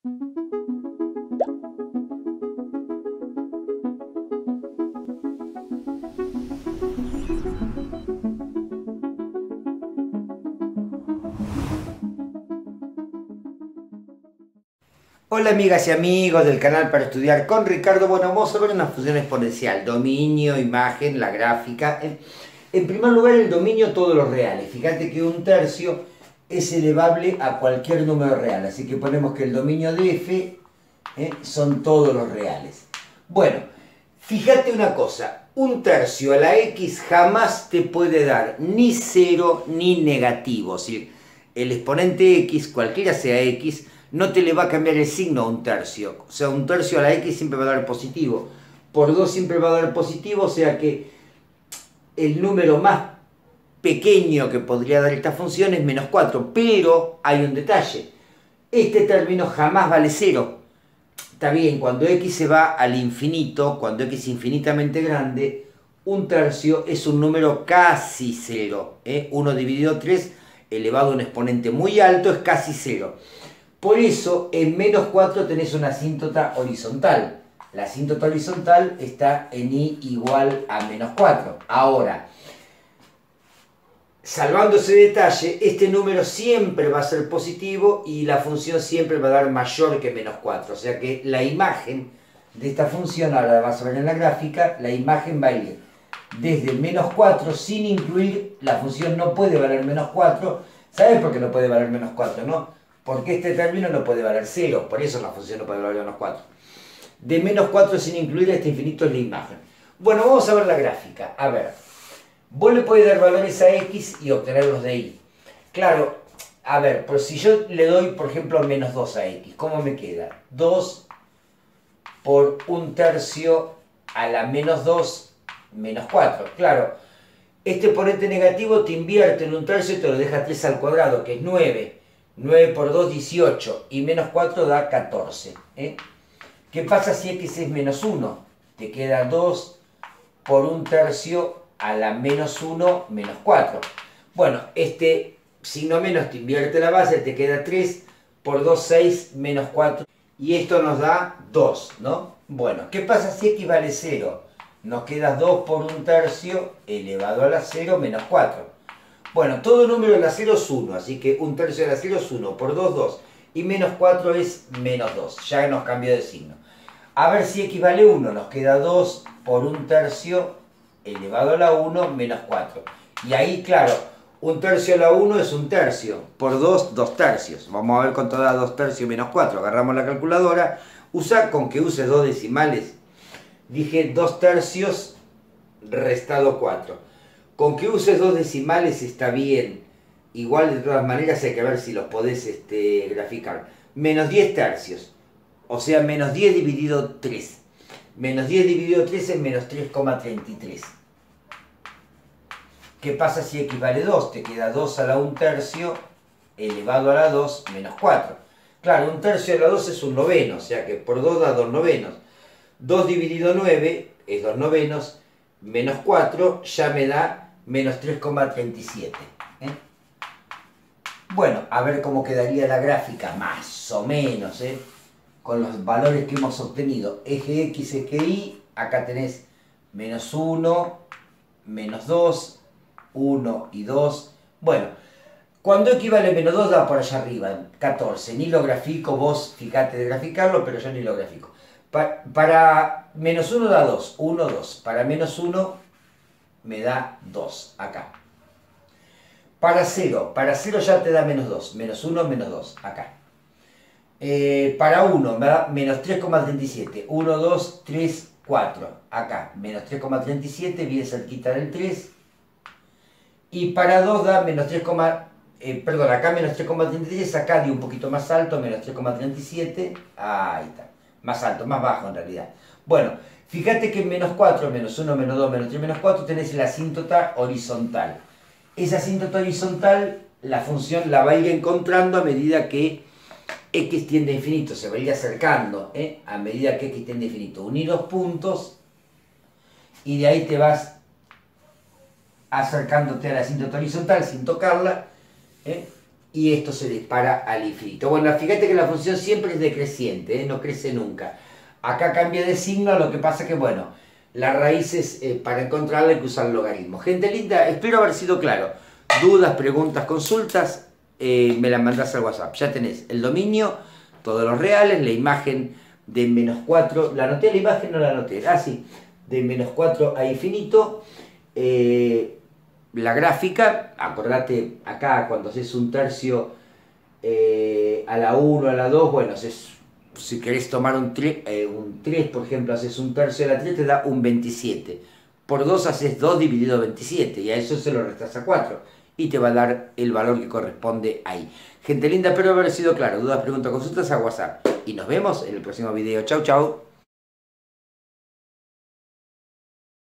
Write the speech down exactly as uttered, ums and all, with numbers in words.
Hola amigas y amigos del canal para estudiar con Ricardo. Bueno, vamos a ver una función exponencial, dominio, imagen, la gráfica. En, en primer lugar, el dominio, todos los reales. Fíjate que un tercio es elevable a cualquier número real, así que ponemos que el dominio de f eh, son todos los reales. Bueno, fíjate una cosa, un tercio a la x jamás te puede dar ni cero ni negativo, es decir, el exponente x, cualquiera sea x, no te le va a cambiar el signo a un tercio. O sea, un tercio a la x siempre va a dar positivo. Por dos siempre va a dar positivo, o sea que el número más pequeño que podría dar esta función es menos cuatro. Pero hay un detalle. Este término jamás vale cero. Está bien, cuando x se va al infinito, cuando x es infinitamente grande, un tercio es un número casi cero. ¿eh? uno dividido tres elevado a un exponente muy alto es casi cero. Por eso, en menos cuatro tenés una asíntota horizontal. La asíntota horizontal está en i igual a menos cuatro. Ahora, salvando ese detalle, este número siempre va a ser positivo y la función siempre va a dar mayor que menos cuatro. O sea que la imagen de esta función, ahora la vas a ver en la gráfica, la imagen va a ir desde menos cuatro sin incluir, la función no puede valer menos cuatro. ¿Sabes por qué no puede valer menos cuatro, no? Porque este término no puede valer cero, por eso la función no puede valer menos cuatro. De menos cuatro sin incluir este infinito es la imagen. Bueno, vamos a ver la gráfica. A ver, vos le podés dar valores a x y obtener los de y. Claro, a ver, pero si yo le doy, por ejemplo, menos dos a x, ¿cómo me queda? dos por un tercio a la menos dos menos cuatro. Claro, este exponente negativo te invierte en un tercio y te lo deja tres al cuadrado, que es nueve. nueve por dos, dieciocho. Y menos cuatro da catorce. ¿eh? ¿Qué pasa si x es menos uno? Te queda dos por un tercio a la menos uno menos cuatro. Bueno, este signo menos te invierte la base, te queda tres por dos, seis menos cuatro. Y esto nos da dos, ¿no? Bueno, ¿qué pasa si x vale cero? Nos queda dos por un tercio elevado a la cero menos cuatro. Bueno, todo número de la cero es uno, así que un tercio de la cero es uno, por dos, dos. Y menos cuatro es menos dos, ya nos cambió de signo. A ver si x vale uno, nos queda dos por un tercio elevado a la uno menos cuatro. Y ahí, claro, un tercio a la uno es un tercio, por dos, dos tercios. Vamos a ver cuánto da dos tercios menos cuatro. Agarramos la calculadora, usa con que uses dos decimales. Dije dos tercios restado cuatro. Con que uses dos decimales está bien. Igual de todas maneras hay que ver si los podés este, graficar. Menos diez tercios. O sea, menos diez dividido tres. Menos diez dividido tres es menos tres coma treinta y tres. ¿Qué pasa si x vale dos? Te queda dos a la un tercio elevado a la dos menos cuatro. Claro, un tercio a la dos es un noveno. O sea que por dos da dos novenos. dos dividido nueve es dos novenos. Menos cuatro ya me da menos tres coma treinta y siete. ¿eh? Bueno, a ver cómo quedaría la gráfica, más o menos, ¿eh? con los valores que hemos obtenido. Eje X, eje Y, acá tenés menos uno, menos dos, uno y dos. Bueno, cuando X vale menos dos da por allá arriba, catorce. Ni lo grafico, vos fijate de graficarlo, pero yo ni lo grafico. Pa para menos uno da dos, uno, dos. Para menos uno me da dos, acá. Para cero, para cero ya te da menos dos, menos uno, menos dos, acá. Eh, para uno me da menos tres coma treinta y siete, uno, dos, tres, cuatro, acá. Menos tres coma treinta y siete, bien cerquita del tres. Y para dos da menos tres, eh, perdón, acá menos tres coma treinta y tres, acá di un poquito más alto, menos tres coma treinta y siete, ahí está. Más alto, más bajo en realidad. Bueno, fíjate que en menos cuatro, menos uno, menos dos, menos tres, menos cuatro tenés la asíntota horizontal. Esa asíntota horizontal, la función la va a ir encontrando a medida que x tiende a infinito, se va a ir acercando, ¿eh? a medida que x tiende a infinito. Unir los puntos y de ahí te vas acercándote a la asíntota horizontal sin tocarla, ¿eh? y esto se dispara al infinito. Bueno, fíjate que la función siempre es decreciente, ¿eh? No crece nunca. Acá cambia de signo, lo que pasa que, bueno, las raíces, eh, para encontrarla hay que usar logaritmo. Gente linda, espero haber sido claro. Dudas, preguntas, consultas, eh, me las mandás al WhatsApp. Ya tenés el dominio, todos los reales, la imagen de menos cuatro. ¿La anoté la imagen? No la anoté. Ah, sí, de menos cuatro a infinito. Eh, la gráfica, acordate acá cuando haces un tercio eh, a la uno, a la dos, bueno, haces, si querés tomar un tres, eh, un tres, por ejemplo, haces un tercio a la tres, te da un veintisiete. Por dos haces dos dividido veintisiete y a eso se lo restas a cuatro y te va a dar el valor que corresponde ahí. Gente linda, espero haber sido claro. Dudas, preguntas, consultas a WhatsApp. Y nos vemos en el próximo video. Chau, chau.